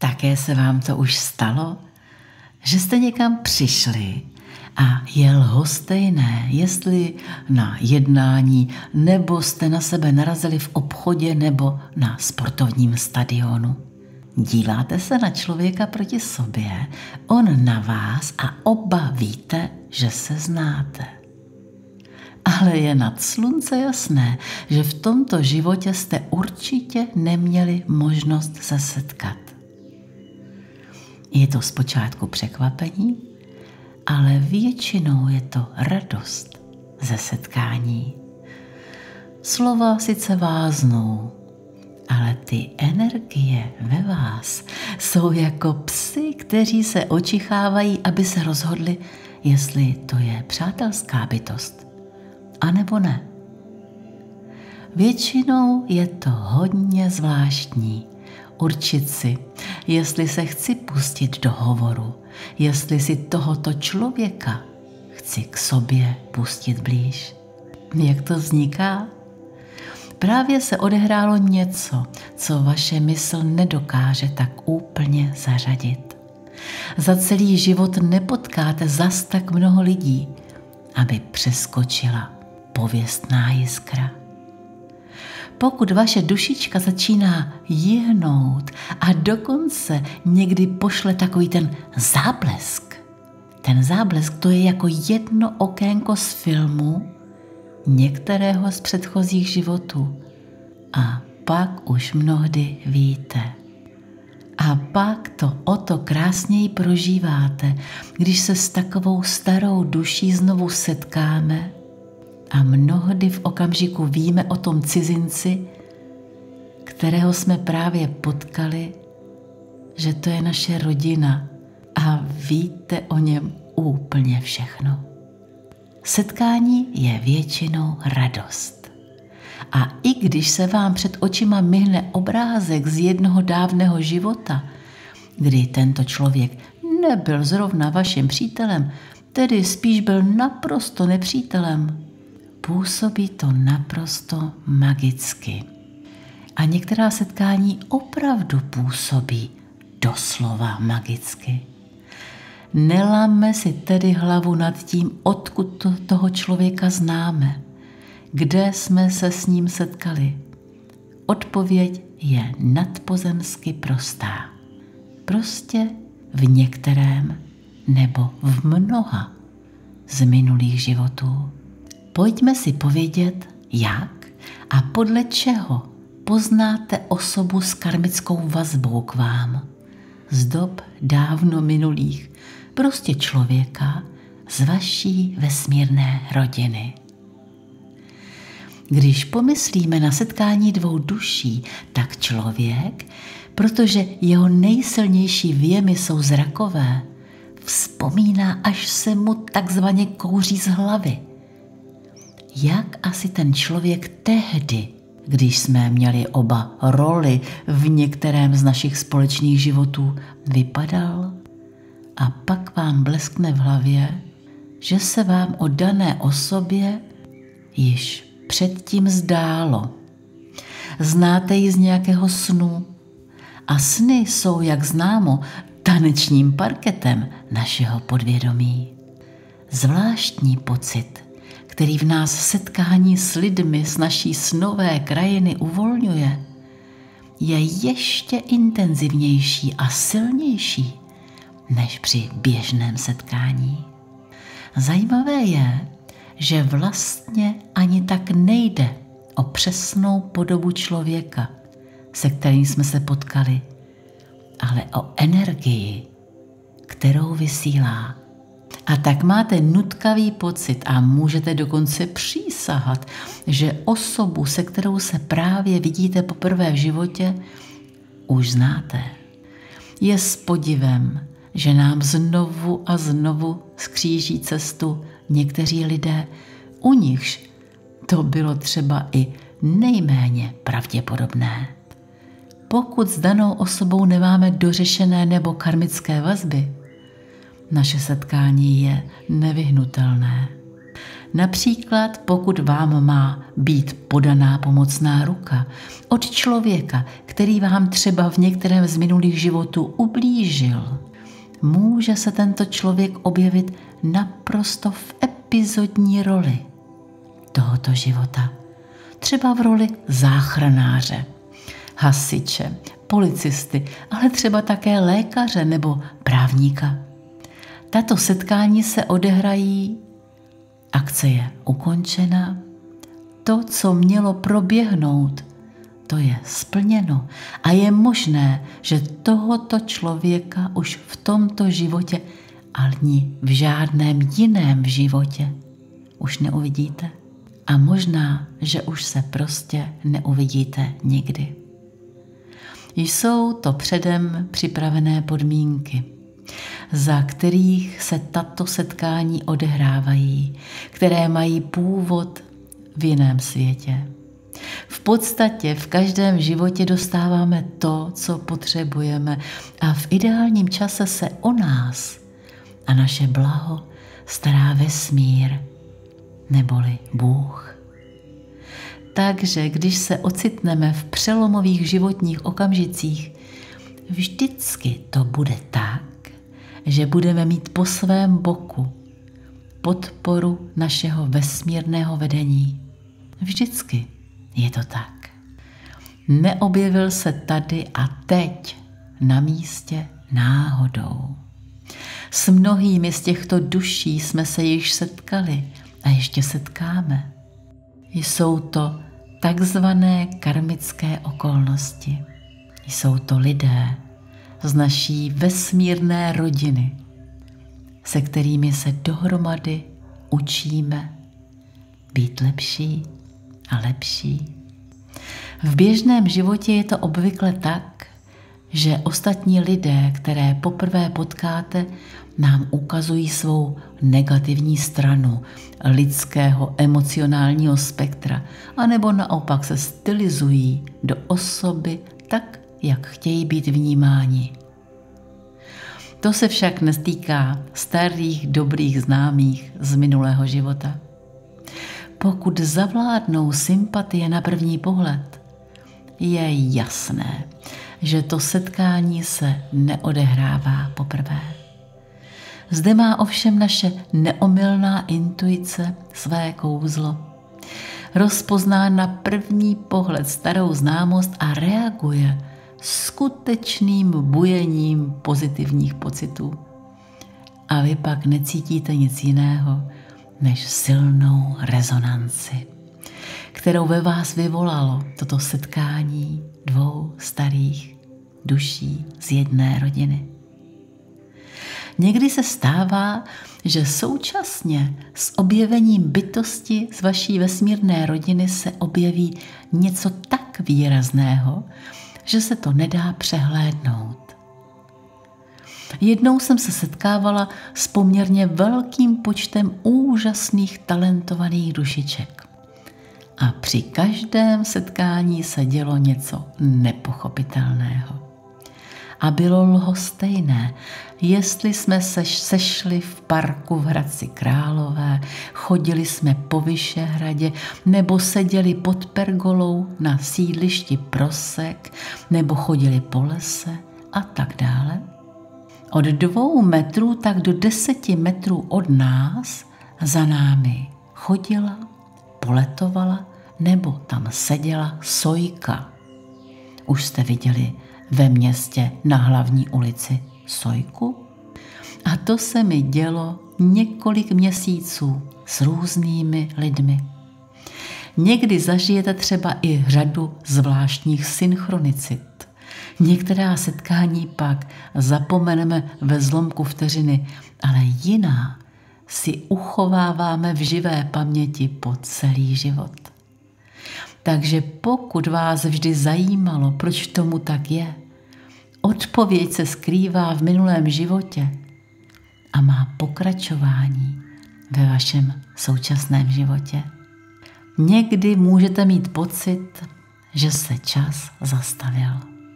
Také se vám to už stalo, že jste někam přišli a je lhostejné, jestli na jednání, nebo jste na sebe narazili v obchodě nebo na sportovním stadionu. Díváte se na člověka proti sobě, on na vás a oba víte, že se znáte. Ale je nad slunce jasné, že v tomto životě jste určitě neměli možnost se setkat. Je to zpočátku překvapení, ale většinou je to radost ze setkání. Slova sice váznou, ale ty energie ve vás jsou jako psi, kteří se očichávají, aby se rozhodli, jestli to je přátelská bytost, anebo ne. Většinou je to hodně zvláštní určit si, jestli se chci pustit do hovoru, jestli si tohoto člověka chci k sobě pustit blíž. Jak to vzniká? Právě se odehrálo něco, co vaše mysl nedokáže tak úplně zařadit. Za celý život nepotkáte zas tak mnoho lidí, aby přeskočila pověstná jiskra. Pokud vaše dušička začíná jihnout a dokonce někdy pošle takový ten záblesk. Ten záblesk to je jako jedno okénko z filmu některého z předchozích životů. A pak už mnohdy víte. A pak to o to krásněji prožíváte, když se s takovou starou duší znovu setkáme a mnohdy v okamžiku víme o tom cizinci, kterého jsme právě potkali, že to je naše rodina a víte o něm úplně všechno. Setkání je většinou radost. A i když se vám před očima myhne obrázek z jednoho dávného života, kdy tento člověk nebyl zrovna vaším přítelem, tedy spíš byl naprosto nepřítelem, působí to naprosto magicky. A některá setkání opravdu působí doslova magicky. Neláme si tedy hlavu nad tím, odkud toho člověka známe, kde jsme se s ním setkali. Odpověď je nadpozemsky prostá. Prostě v některém nebo v mnoha z minulých životů. Pojďme si povědět, jak a podle čeho poznáte osobu s karmickou vazbou k vám. Z dob dávno minulých, prostě člověka z vaší vesmírné rodiny. Když pomyslíme na setkání dvou duší, tak člověk, protože jeho nejsilnější vjemy jsou zrakové, vzpomíná, až se mu takzvaně kouří z hlavy. Jak asi ten člověk tehdy, když jsme měli oba roli v některém z našich společných životů, vypadal? A pak vám bleskne v hlavě, že se vám o dané osobě již předtím zdálo. Znáte ji z nějakého snu a sny jsou, jak známo, tanečním parketem našeho podvědomí. Zvláštní pocit, který v nás setkání s lidmi z naší snové krajiny uvolňuje, je ještě intenzivnější a silnější než při běžném setkání. Zajímavé je, že vlastně ani tak nejde o přesnou podobu člověka, se kterým jsme se potkali, ale o energii, kterou vysílá. A tak máte nutkavý pocit a můžete dokonce přísahat, že osobu, se kterou se právě vidíte poprvé v životě, už znáte. Je s podivem, že nám znovu a znovu skříží cestu někteří lidé, u nichž to bylo třeba i nejméně pravděpodobné. Pokud s danou osobou nemáme dořešené nebo karmické vazby, naše setkání je nevyhnutelné. Například pokud vám má být podaná pomocná ruka od člověka, který vám třeba v některém z minulých životů ublížil, může se tento člověk objevit naprosto v epizodní roli tohoto života. Třeba v roli záchranáře, hasiče, policisty, ale třeba také lékaře nebo právníka. Tato setkání se odehrají, akce je ukončena, to, co mělo proběhnout, to je splněno a je možné, že tohoto člověka už v tomto životě ani v žádném jiném životě už neuvidíte. A možná, že už se prostě neuvidíte nikdy. Jsou to předem připravené podmínky, za kterých se tato setkání odehrávají, které mají původ v jiném světě. V podstatě v každém životě dostáváme to, co potřebujeme a v ideálním čase se o nás a naše blaho stará vesmír, neboli Bůh. Takže když se ocitneme v přelomových životních okamžicích, vždycky to bude tak, že budeme mít po svém boku podporu našeho vesmírného vedení. Vždycky je to tak. Neobjevil se tady a teď na místě náhodou. S mnohými z těchto duší jsme se již setkali a ještě setkáme. Jsou to takzvané karmické okolnosti. Jsou to lidé z naší vesmírné rodiny, se kterými se dohromady učíme být lepší a lepší. V běžném životě je to obvykle tak, že ostatní lidé, které poprvé potkáte, nám ukazují svou negativní stranu lidského emocionálního spektra, anebo naopak se stylizují do osoby tak, jak chtějí být vnímáni. To se však netýká starých dobrých známých z minulého života. Pokud zavládnou sympatie na první pohled, je jasné, že to setkání se neodehrává poprvé. Zde má ovšem naše neomylná intuice své kouzlo. Rozpozná na první pohled starou známost a reaguje skutečným bujením pozitivních pocitů. A vy pak necítíte nic jiného než silnou rezonanci, kterou ve vás vyvolalo toto setkání dvou starých duší z jedné rodiny. Někdy se stává, že současně s objevením bytosti z vaší vesmírné rodiny se objeví něco tak výrazného, že se to nedá přehlédnout. Jednou jsem se setkávala s poměrně velkým počtem úžasných talentovaných dušiček. A při každém setkání se dělo něco nepochopitelného. A bylo lhostejné, jestli jsme se sešli v parku v Hradci Králové, chodili jsme po Vyšehradě, nebo seděli pod pergolou na sídlišti Prosek, nebo chodili po lese a tak dále. Od 2 metrů tak do 10 metrů od nás za námi chodila, poletovala nebo tam seděla sojka. Už jste viděli ve městě na hlavní ulici sojku? A to se mi dělo několik měsíců s různými lidmi. Někdy zažijete třeba i řadu zvláštních synchronicit. Některá setkání pak zapomeneme ve zlomku vteřiny, ale jiná si uchováváme v živé paměti po celý život. Takže pokud vás vždy zajímalo, proč tomu tak je, odpověď se skrývá v minulém životě a má pokračování ve vašem současném životě. Někdy můžete mít pocit, že se čas zastavil.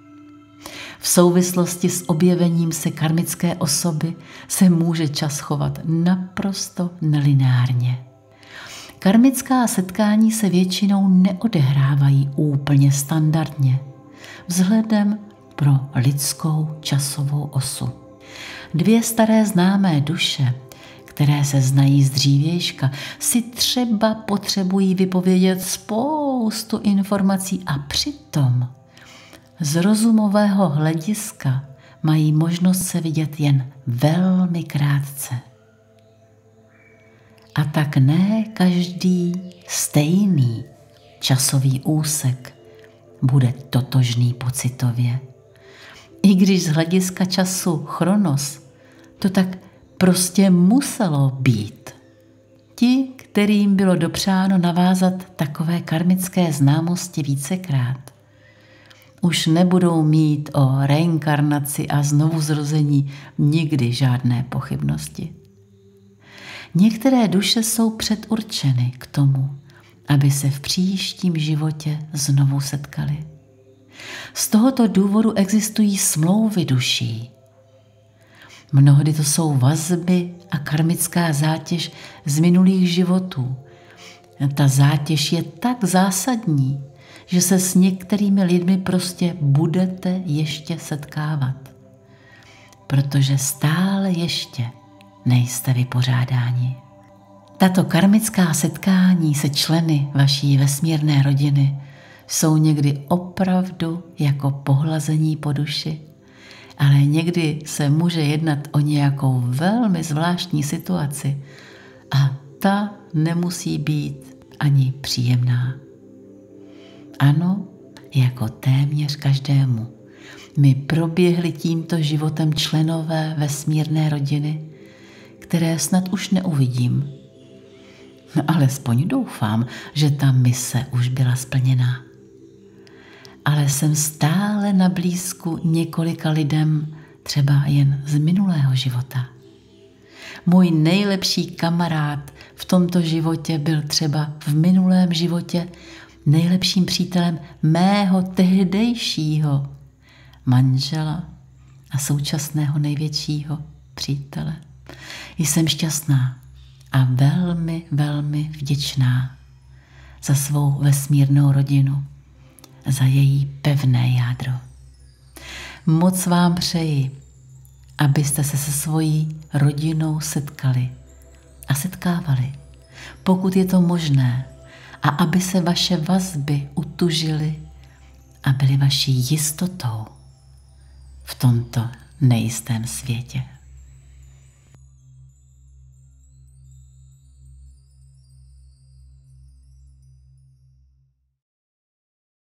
V souvislosti s objevením se karmické osoby se může čas chovat naprosto nelineárně. Karmická setkání se většinou neodehrávají úplně standardně, vzhledem pro lidskou časovou osu. Dvě staré známé duše, které se znají z dřívějška, si třeba potřebují vypovědět spoustu informací a přitom z rozumového hlediska mají možnost se vidět jen velmi krátce. A tak ne každý stejný časový úsek bude totožný pocitově. I když z hlediska času chronos to tak prostě muselo být. Ti, kterým bylo dopřáno navázat takové karmické známosti vícekrát, už nebudou mít o reinkarnaci a znovuzrození nikdy žádné pochybnosti. Některé duše jsou předurčeny k tomu, aby se v příštím životě znovu setkali. Z tohoto důvodu existují smlouvy duší. Mnohdy to jsou vazby a karmická zátěž z minulých životů. Ta zátěž je tak zásadní, že se s některými lidmi prostě budete ještě setkávat, protože stále ještě nejste vypořádáni. Tato karmická setkání se členy vaší vesmírné rodiny jsou někdy opravdu jako pohlazení po duši, ale někdy se může jednat o nějakou velmi zvláštní situaci a ta nemusí být ani příjemná. Ano, jako téměř každému. My proběhli tímto životem členové vesmírné rodiny, které snad už neuvidím. Alespoň doufám, že ta mise už byla splněná. Ale jsem stále na blízku několika lidem, třeba jen z minulého života. Můj nejlepší kamarád v tomto životě byl třeba v minulém životě nejlepším přítelem mého tehdejšího manžela a současného největšího přítele. Jsem šťastná a velmi, velmi vděčná za svou vesmírnou rodinu, za její pevné jádro. Moc vám přeji, abyste se svojí rodinou setkali a setkávali, pokud je to možné, a aby se vaše vazby utužily a byly vaší jistotou v tomto nejistém světě.